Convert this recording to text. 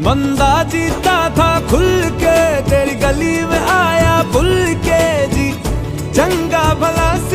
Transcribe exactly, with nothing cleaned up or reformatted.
बंदा जीता था खुल के, तेरी गली में आया भूल के जी। चंगा भला